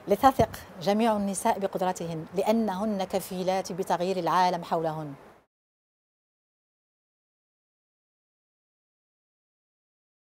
لتثق جميع النساء بقدرتهن لأنهن كفيلات بتغيير العالم حولهن.